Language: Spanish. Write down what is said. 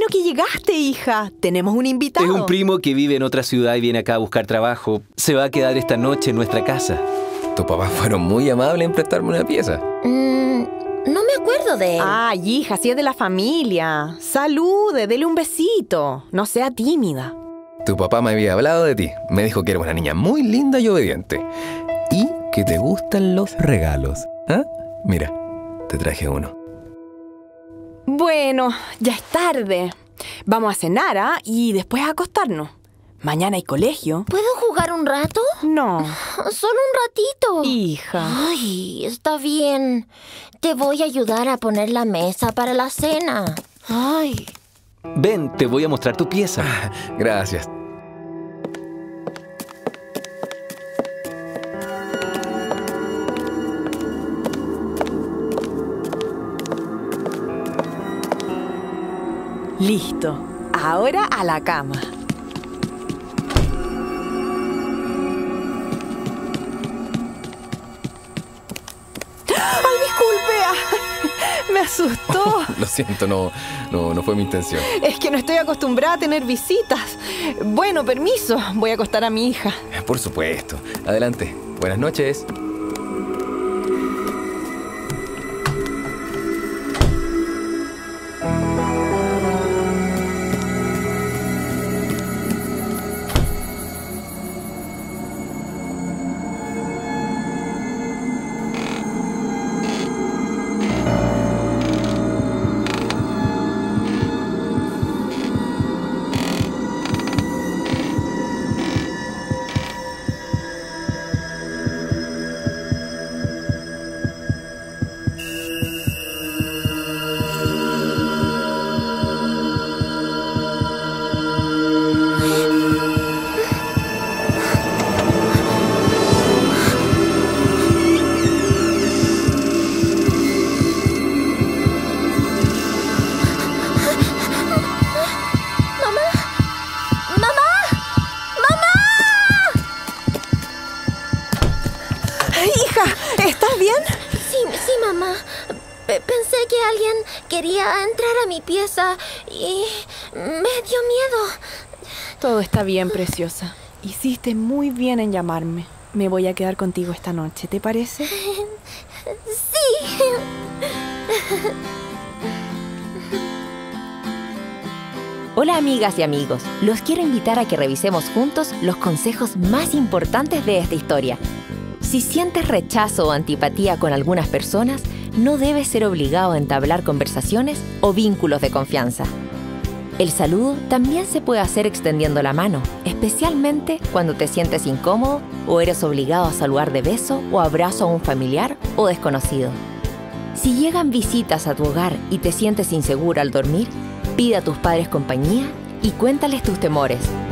bueno que llegaste, hija. Tenemos un invitado. Es un primo que vive en otra ciudad y viene acá a buscar trabajo. Se va a quedar esta noche en nuestra casa. Tus papás fueron muy amables en prestarme una pieza. No me acuerdo de él. Ay, hija, si es de la familia. Salude, dele un besito. No sea tímida. Tu papá me había hablado de ti. Me dijo que eres una niña muy linda y obediente. Y que te gustan los regalos. ¿Ah? Mira, te traje uno. Bueno, ya es tarde. Vamos a cenar, ¿ah? Y después a acostarnos. Mañana hay colegio. ¿Puedo jugar un rato? No. Solo un ratito. Hija. Ay, está bien. Te voy a ayudar a poner la mesa para la cena. Ay. Ven, te voy a mostrar tu pieza. Gracias. Listo. Ahora a la cama. ¡Ay, disculpe! Me asustó. Lo siento, no fue mi intención. Es que no estoy acostumbrada a tener visitas. Bueno, permiso. Voy a acostar a mi hija. Por supuesto. Adelante. Buenas noches. ¿Estás bien? Sí, mamá. Pensé que alguien quería entrar a mi pieza y me dio miedo. Todo está bien, preciosa. Hiciste muy bien en llamarme. Me voy a quedar contigo esta noche, ¿te parece? Sí. Hola amigas y amigos, los quiero invitar a que revisemos juntos los consejos más importantes de esta historia. Si sientes rechazo o antipatía con algunas personas, no debes ser obligado a entablar conversaciones o vínculos de confianza. El saludo también se puede hacer extendiendo la mano, especialmente cuando te sientes incómodo o eres obligado a saludar de beso o abrazo a un familiar o desconocido. Si llegan visitas a tu hogar y te sientes insegura al dormir, pide a tus padres compañía y cuéntales tus temores.